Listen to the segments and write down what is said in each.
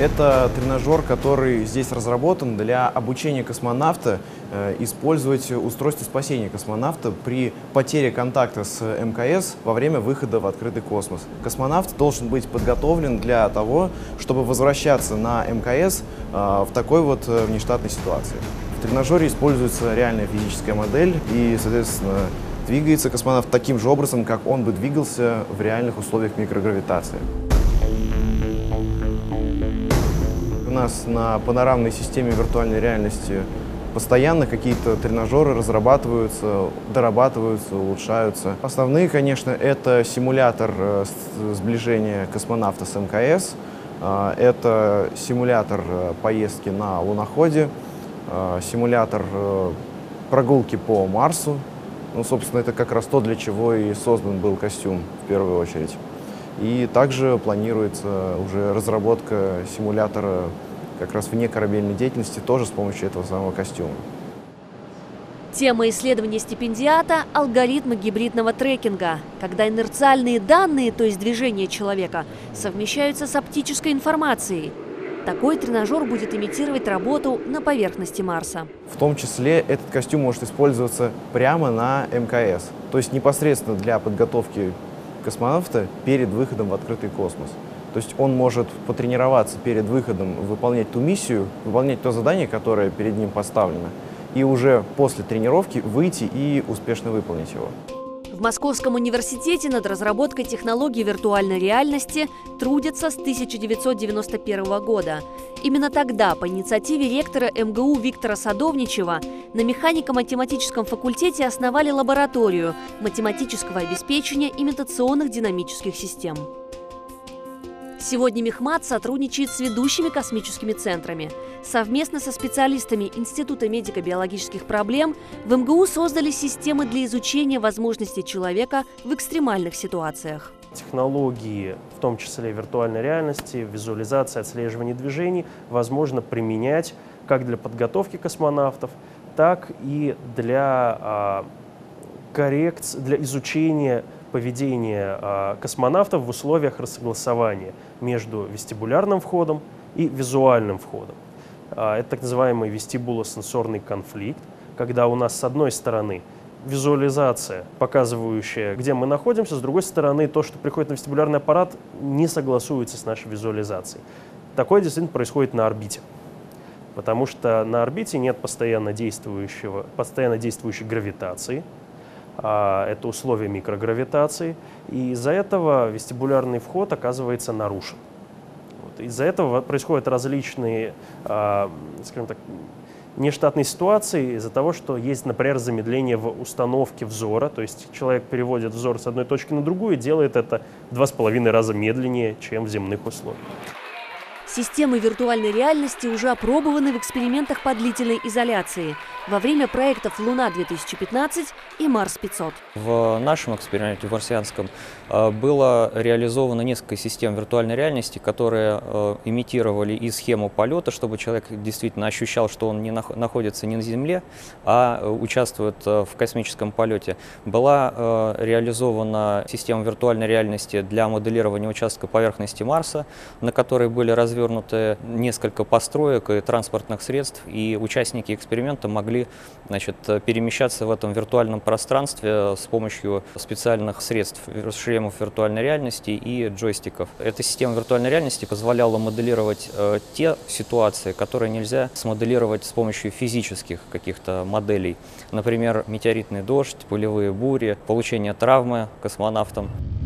Это тренажер, который здесь разработан для обучения космонавта использовать устройство спасения космонавта при потере контакта с МКС во время выхода в открытый космос. Космонавт должен быть подготовлен для того, чтобы возвращаться на МКС в такой вот внештатной ситуации. В тренажере используется реальная физическая модель и, соответственно, двигается космонавт таким же образом, как он бы двигался в реальных условиях микрогравитации. У нас на панорамной системе виртуальной реальности постоянно какие-то тренажеры разрабатываются, дорабатываются, улучшаются. Основные, конечно, это симулятор сближения космонавта с МКС, это симулятор поездки на луноходе, симулятор прогулки по Марсу. Ну, собственно, это как раз то, для чего и создан был костюм в первую очередь. И также планируется уже разработка симулятора как раз вне корабельной деятельности тоже с помощью этого самого костюма. Тема исследования стипендиата – алгоритмы гибридного трекинга, когда инерциальные данные, то есть движение человека, совмещаются с оптической информацией. Такой тренажер будет имитировать работу на поверхности Марса. В том числе этот костюм может использоваться прямо на МКС, то есть непосредственно для подготовки космонавта перед выходом в открытый космос. То есть он может потренироваться перед выходом, выполнять ту миссию, выполнять то задание, которое перед ним поставлено, и уже после тренировки выйти и успешно выполнить его. В Московском университете над разработкой технологий виртуальной реальности трудятся с 1991 года. Именно тогда по инициативе ректора МГУ Виктора Садовничева на механико-математическом факультете основали лабораторию математического обеспечения имитационных динамических систем. Сегодня Мехмат сотрудничает с ведущими космическими центрами. Совместно со специалистами Института медико-биологических проблем в МГУ создали системы для изучения возможностей человека в экстремальных ситуациях. Технологии, в том числе виртуальной реальности, визуализации, отслеживания движений, возможно применять как для подготовки космонавтов, так и для изучения поведения космонавтов в условиях рассогласования между вестибулярным входом и визуальным входом. Это так называемый вестибулосенсорный конфликт, когда у нас с одной стороны визуализация, показывающая, где мы находимся, с другой стороны то, что приходит на вестибулярный аппарат, не согласуется с нашей визуализацией. Такое действительно происходит на орбите, потому что на орбите нет постоянно действующей гравитации. Это условия микрогравитации, и из-за этого вестибулярный вход оказывается нарушен. Из-за этого происходят различные, скажем так, нештатные ситуации, из-за того, что есть, например, замедление в установке взора, то есть человек переводит взор с одной точки на другую и делает это в 2,5 раза медленнее, чем в земных условиях. Системы виртуальной реальности уже опробованы в экспериментах по длительной изоляции во время проектов «Луна-2015» и «Марс-500». В нашем эксперименте, в марсианском, было реализовано несколько систем виртуальной реальности, которые имитировали и схему полета, чтобы человек действительно ощущал, что он не находится не на Земле, а участвует в космическом полете. Была реализована система виртуальной реальности для моделирования участка поверхности Марса, на которой были развернуты несколько построек и транспортных средств, и участники эксперимента могли, значит, перемещаться в этом виртуальном пространстве с помощью специальных средств, шлемов виртуальной реальности и джойстиков. Эта система виртуальной реальности позволяла моделировать те ситуации, которые нельзя смоделировать с помощью физических каких-то моделей. Например, метеоритный дождь, пылевые бури, получение травмы космонавтам.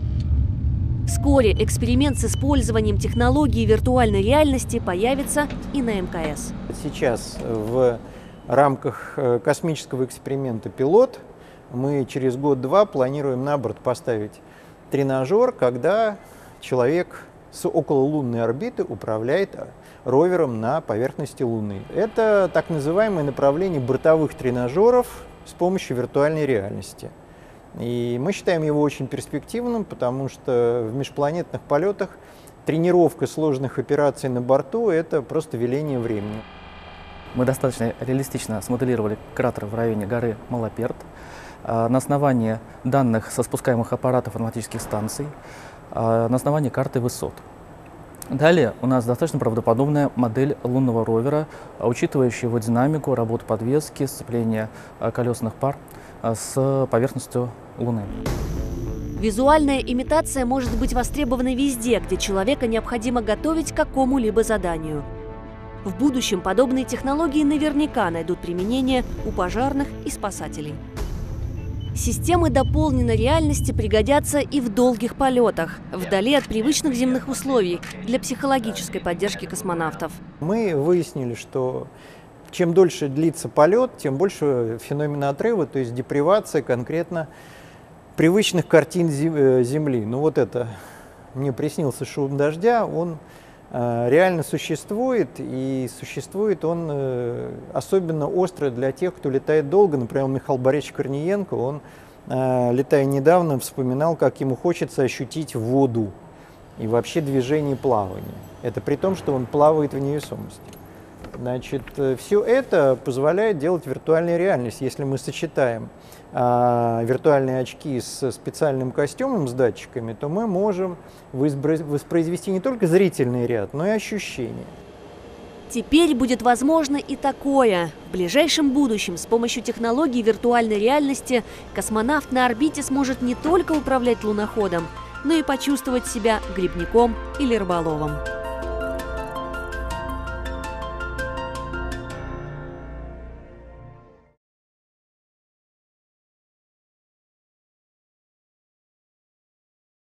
Вскоре эксперимент с использованием технологии виртуальной реальности появится и на МКС. Сейчас в рамках космического эксперимента «Пилот» мы через год-два планируем на борт поставить тренажер, когда человек с окололунной орбиты управляет ровером на поверхности Луны. Это так называемое направление бортовых тренажеров с помощью виртуальной реальности. И мы считаем его очень перспективным, потому что в межпланетных полетах тренировка сложных операций на борту – это просто веление времени. Мы достаточно реалистично смоделировали кратер в районе горы Малаперт на основании данных со спускаемых аппаратов аналитических станций, на основании карты высот. Далее у нас достаточно правдоподобная модель лунного ровера, учитывающая его динамику, работу подвески, сцепление колесных пар с поверхностью Луны. Визуальная имитация может быть востребована везде, где человека необходимо готовить к какому-либо заданию. В будущем подобные технологии наверняка найдут применение у пожарных и спасателей. Системы дополненной реальности пригодятся и в долгих полетах, вдали от привычных земных условий, для психологической поддержки космонавтов. Мы выяснили, что чем дольше длится полет, тем больше феномена отрыва, то есть депривация конкретно привычных картин Земли. Ну вот это, мне приснился шум дождя, он реально существует, и существует он особенно остро для тех, кто летает долго. Например, Михаил Борисович Корниенко, он, летая недавно, вспоминал, как ему хочется ощутить воду и вообще движение плавания. Это при том, что он плавает в невесомости. Значит, все это позволяет делать виртуальную реальность. Если мы сочетаем виртуальные очки с специальным костюмом с датчиками, то мы можем воспроизвести не только зрительный ряд, но и ощущения. Теперь будет возможно и такое. В ближайшем будущем с помощью технологий виртуальной реальности космонавт на орбите сможет не только управлять луноходом, но и почувствовать себя грибником или рыболовом.